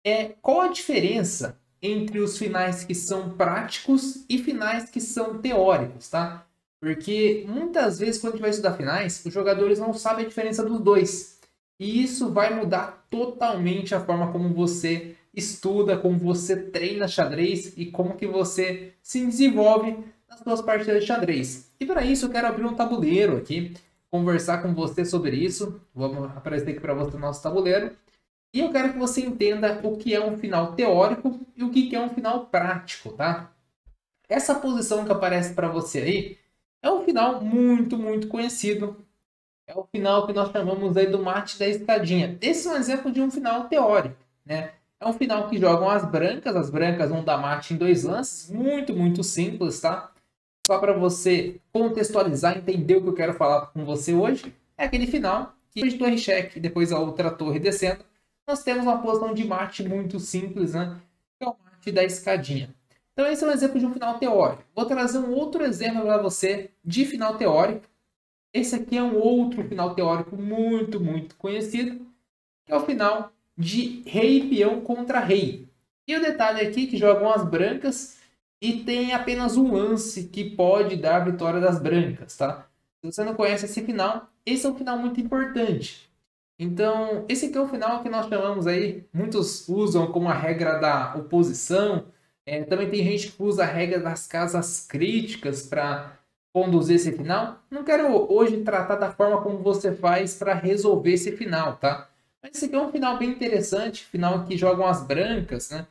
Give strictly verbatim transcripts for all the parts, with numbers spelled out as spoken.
É, qual a diferença entre os finais que são práticos e finais que são teóricos, tá? Porque muitas vezes quando a gente vai estudar finais, os jogadores não sabem a diferença dos dois. E isso vai mudar totalmente a forma como você estuda, como você treina xadrez e como que você se desenvolve nas suas partidas de xadrez. E para isso eu quero abrir um tabuleiro aqui, conversar com você sobre isso. Vamos aparecer aqui para você o nosso tabuleiro. E eu quero que você entenda o que é um final teórico e o que é um final prático, tá? Essa posição que aparece para você aí é um final muito, muito conhecido. É o final que nós chamamos aí do mate da escadinha. Esse é um exemplo de um final teórico, né? É um final que jogam as brancas, as brancas vão dar mate em dois lances, muito, muito simples, tá? Só para você contextualizar, entender o que eu quero falar com você hoje, é aquele final que de torre cheque, depois a outra torre descendo, nós temos uma posição de mate muito simples, né? Que é o mate da escadinha. Então esse é um exemplo de um final teórico. Vou trazer um outro exemplo para você de final teórico. Esse aqui é um outro final teórico muito, muito conhecido, que é o final de rei e peão contra rei. E o detalhe aqui é que jogam as brancas e tem apenas um lance que pode dar a vitória das brancas, tá? Se você não conhece esse final, esse é um final muito importante. Então, esse aqui é o final que nós chamamos aí, muitos usam como a regra da oposição. É, também tem gente que usa a regra das casas críticas para conduzir esse final. Não quero hoje tratar da forma como você faz para resolver esse final, tá? Mas esse aqui é um final bem interessante, final que jogam as brancas, né?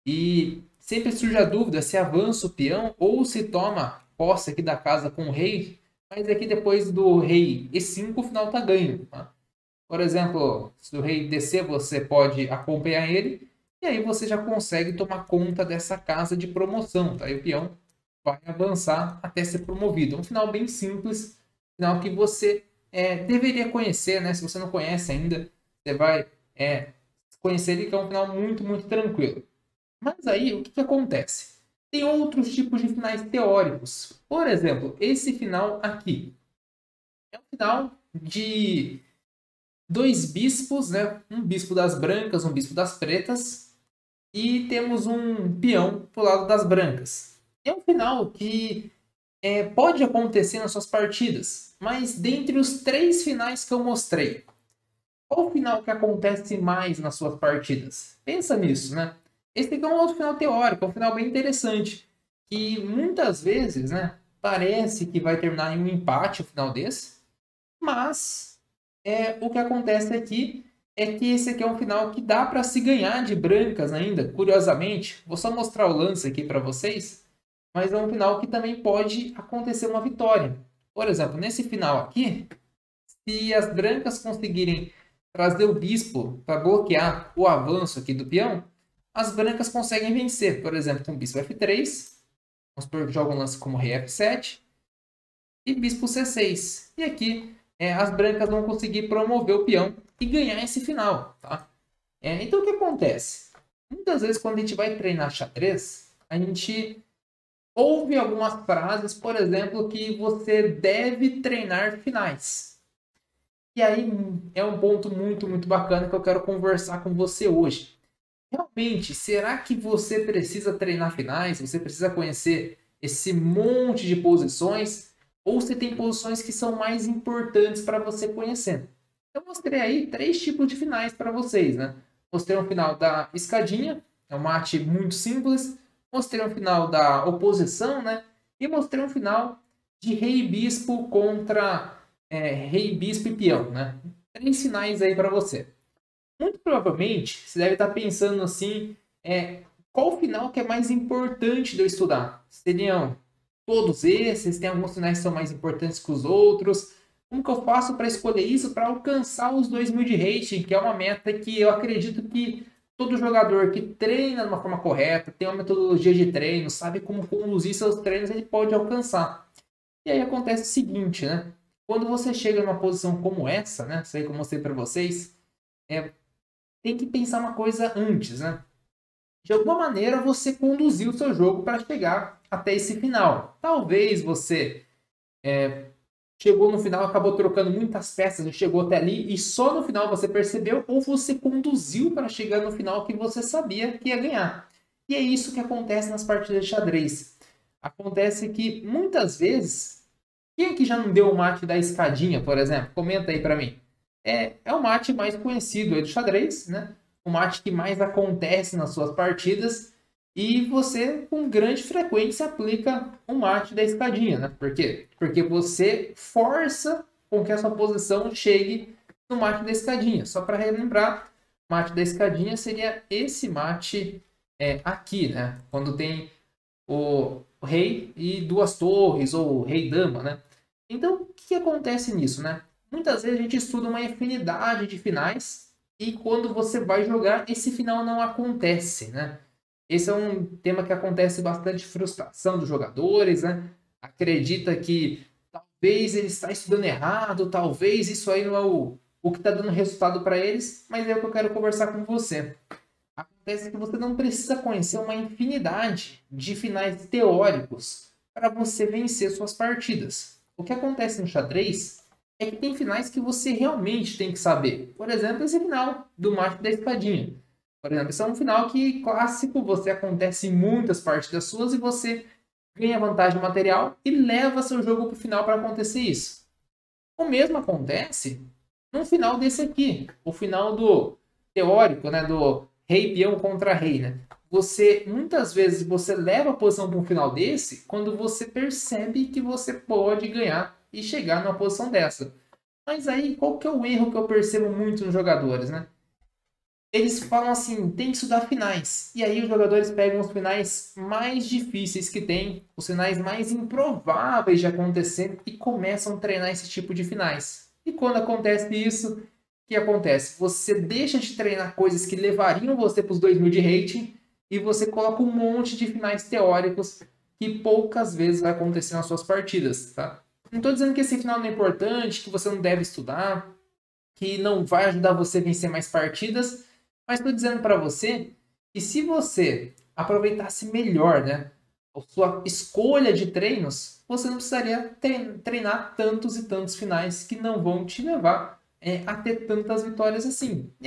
E sempre surge a dúvida se avança o peão ou se toma posse aqui da casa com o rei. Mas aqui depois do rei e cinco o final tá ganho, tá? Por exemplo, se o rei descer, você pode acompanhar ele. E aí você já consegue tomar conta dessa casa de promoção, tá? E o peão vai avançar até ser promovido. É um final bem simples, final que você é, deveria conhecer, né? Se você não conhece ainda, você vai é, conhecer ele, que é um final muito, muito tranquilo. Mas aí, o que, que acontece? Tem outros tipos de finais teóricos. Por exemplo, esse final aqui. É um final de dois bispos, né? Um bispo das brancas, um bispo das pretas. E temos um peão pro lado das brancas. É um final que é, pode acontecer nas suas partidas, mas dentre os três finais que eu mostrei, qual o final que acontece mais nas suas partidas? Pensa nisso, né? Esse aqui é um outro final teórico, é um final bem interessante, que muitas vezes, né, parece que vai terminar em um empate o final desse, mas é, o que acontece aqui é que esse aqui é um final que dá para se ganhar de brancas ainda, curiosamente. Vou só mostrar o lance aqui para vocês, mas é um final que também pode acontecer uma vitória. Por exemplo, nesse final aqui, se as brancas conseguirem trazer o bispo para bloquear o avanço aqui do peão, as brancas conseguem vencer. Por exemplo, com bispo F três, vamos supor que joga um lance como rei F sete e bispo C seis. E aqui é, as brancas vão conseguir promover o peão e ganhar esse final, tá? É, então o que acontece? Muitas vezes quando a gente vai treinar xadrez, a gente ouve algumas frases, por exemplo, que você deve treinar finais. E aí é um ponto muito, muito bacana que eu quero conversar com você hoje. Realmente, será que você precisa treinar finais? Você precisa conhecer esse monte de posições? Ou você tem posições que são mais importantes para você conhecer? Eu mostrei aí três tipos de finais para vocês, né? Mostrei um final da escadinha, é um mate muito simples. Mostrei um final da oposição, né? E mostrei um final de rei e bispo contra é, rei, bispo e peão, né? Três finais aí para você. Muito provavelmente, você deve estar pensando assim, é, qual final que é mais importante de eu estudar? Seriam todos esses? Tem alguns finais que são mais importantes que os outros? Como que eu faço para escolher isso para alcançar os dois mil de rating, que é uma meta que eu acredito que todo jogador que treina de uma forma correta, tem uma metodologia de treino, sabe como conduzir seus treinos, ele pode alcançar. E aí acontece o seguinte, né? Quando você chega numa posição como essa, né? Sei como eu mostrei para vocês, é, tem que pensar uma coisa antes, né? De alguma maneira você conduziu o seu jogo para chegar até esse final. Talvez você chegou no final, acabou trocando muitas peças e chegou até ali e só no final você percebeu ou você conduziu para chegar no final que você sabia que ia ganhar. E é isso que acontece nas partidas de xadrez. Acontece que muitas vezes, quem aqui já não deu o mate da escadinha, por exemplo? Comenta aí para mim. É, é o mate mais conhecido aí do xadrez, né? O mate que mais acontece nas suas partidas e você, com grande frequência, aplica o mate da escadinha, né? Por quê? Porque você força com que a sua posição chegue no mate da escadinha. Só para relembrar, mate da escadinha seria esse mate é, aqui, né? Quando tem o rei e duas torres, ou rei-dama, né? Então, o que acontece nisso, né? Muitas vezes a gente estuda uma infinidade de finais e quando você vai jogar, esse final não acontece, né? Esse é um tema que acontece bastante frustração dos jogadores, né? Acredita que talvez ele está estudando errado, talvez isso aí não é o, o que está dando resultado para eles, mas é o que eu quero conversar com você. Acontece que você não precisa conhecer uma infinidade de finais teóricos para você vencer suas partidas. O que acontece no xadrez é que tem finais que você realmente tem que saber. Por exemplo, esse final do mate da espadinha. Por exemplo, esse é um final que clássico, você acontece em muitas partidas suas e você ganha vantagem material e leva seu jogo para o final para acontecer isso. O mesmo acontece no final desse aqui, o final do teórico, né, do rei peão contra rei, né? Você muitas vezes você leva a posição para um final desse quando você percebe que você pode ganhar e chegar numa posição dessa. Mas aí qual que é o erro que eu percebo muito nos jogadores, né? Eles falam assim, tem que estudar finais. E aí os jogadores pegam os finais mais difíceis que tem, os finais mais improváveis de acontecer e começam a treinar esse tipo de finais. E quando acontece isso, o que acontece? Você deixa de treinar coisas que levariam você para os dois mil de rating e você coloca um monte de finais teóricos que poucas vezes vai acontecer nas suas partidas, tá? Não estou dizendo que esse final não é importante, que você não deve estudar, que não vai ajudar você a vencer mais partidas, mas estou dizendo para você que se você aproveitasse melhor, né, a sua escolha de treinos, você não precisaria treinar tantos e tantos finais que não vão te levar é, a ter tantas vitórias assim.